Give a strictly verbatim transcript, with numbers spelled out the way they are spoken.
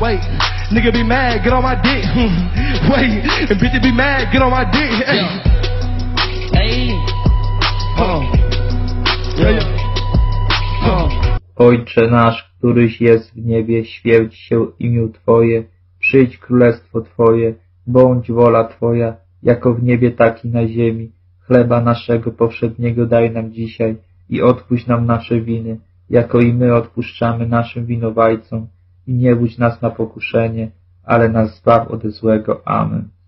Wait, nigga be mad, get on my dick. Wait, and bitch be mad, get on my dick. Hey. Hey. Uh. Yeah, yeah. Uh. Ojcze nasz, któryś jest w niebie, święć się imię Twoje, przyjdź królestwo Twoje, bądź wola Twoja, jako w niebie, tak i na ziemi. Chleba naszego powszedniego daj nam dzisiaj i odpuść nam nasze winy, jako i my odpuszczamy naszym winowajcom. I nie wódź nas na pokuszenie, ale nas zbaw ode złego. Amen.